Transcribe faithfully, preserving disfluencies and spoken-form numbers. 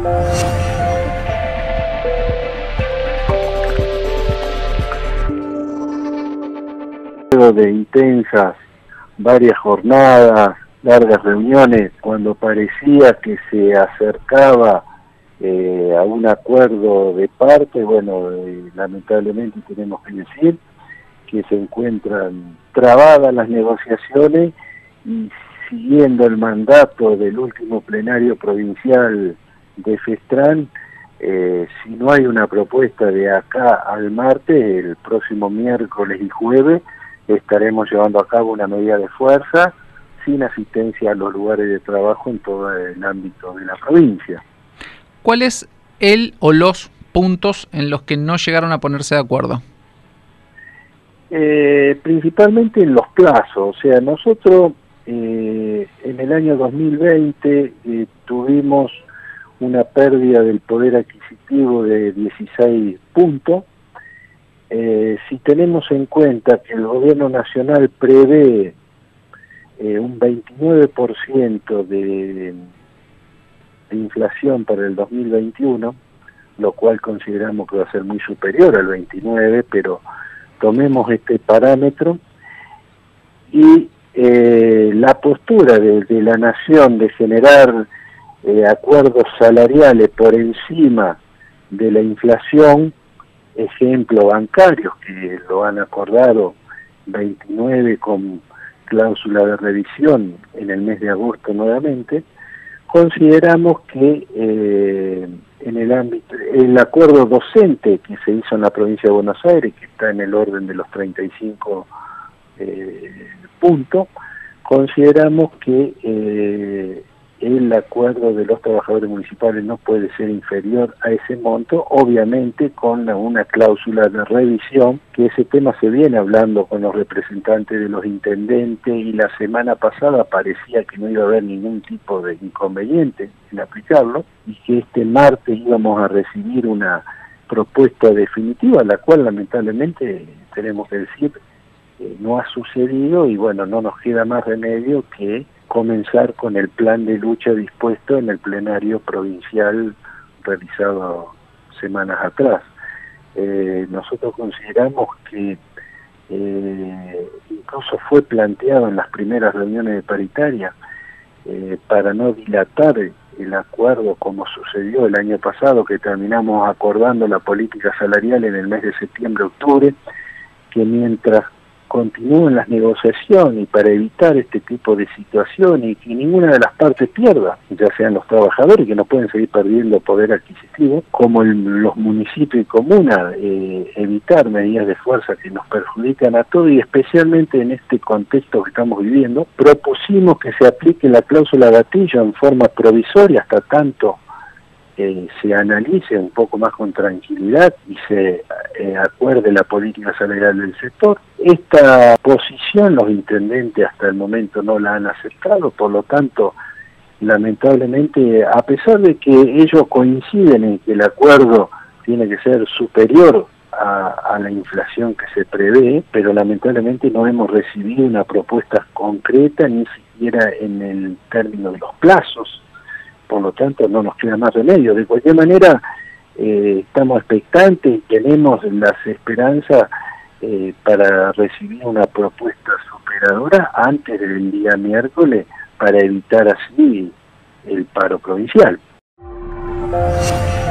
De intensas, varias jornadas, largas reuniones, cuando parecía que se acercaba eh, a un acuerdo de parte, bueno, eh, lamentablemente tenemos que decir que se encuentran trabadas las negociaciones y siguiendo el mandato del último plenario provincial de FESTRAN, eh, si no hay una propuesta de acá al martes, el próximo miércoles y jueves, estaremos llevando a cabo una medida de fuerza sin asistencia a los lugares de trabajo en todo el ámbito de la provincia. ¿Cuál es el o los puntos en los que no llegaron a ponerse de acuerdo? Eh, principalmente en los plazos, o sea, nosotros eh, en el año dos mil veinte eh, tuvimos una pérdida del poder adquisitivo de dieciséis puntos. Eh, si tenemos en cuenta que el gobierno nacional prevé eh, un veintinueve por ciento de, de inflación para el dos mil veintiuno, lo cual consideramos que va a ser muy superior al veintinueve, pero tomemos este parámetro, y eh, la postura de, de la nación de generar eh, acuerdos salariales por encima de la inflación, ejemplo bancarios que lo han acordado veintinueve con cláusula de revisión en el mes de agosto nuevamente, consideramos que eh, en el ámbito, el acuerdo docente que se hizo en la provincia de Buenos Aires, que está en el orden de los treinta y cinco eh, puntos, consideramos que eh, el acuerdo de los trabajadores municipales no puede ser inferior a ese monto, obviamente con una cláusula de revisión, que ese tema se viene hablando con los representantes de los intendentes, y la semana pasada parecía que no iba a haber ningún tipo de inconveniente en aplicarlo, y que este martes íbamos a recibir una propuesta definitiva, la cual lamentablemente tenemos que decir eh, no ha sucedido, y bueno, no nos queda más remedio que comenzar con el plan de lucha dispuesto en el plenario provincial realizado semanas atrás. Eh, nosotros consideramos que eh, incluso fue planteado en las primeras reuniones de paritaria eh, para no dilatar el acuerdo como sucedió el año pasado, que terminamos acordando la política salarial en el mes de septiembre-octubre, que mientras continúen las negociaciones y para evitar este tipo de situaciones y que ninguna de las partes pierda, ya sean los trabajadores que no pueden seguir perdiendo poder adquisitivo, como el, los municipios y comunas, eh, evitar medidas de fuerza que nos perjudican a todos, y especialmente en este contexto que estamos viviendo, propusimos que se aplique la cláusula gatillo en forma provisoria hasta tanto Eh, se analice un poco más con tranquilidad y se eh, acuerde la política salarial del sector. Esta posición los intendentes hasta el momento no la han aceptado, por lo tanto, lamentablemente, a pesar de que ellos coinciden en que el acuerdo tiene que ser superior a, a la inflación que se prevé, pero lamentablemente no hemos recibido una propuesta concreta, ni siquiera en el término de los plazos. Por lo tanto no nos queda más remedio. De cualquier manera eh, estamos expectantes y tenemos las esperanzas eh, para recibir una propuesta superadora antes del día miércoles, para evitar así el paro provincial.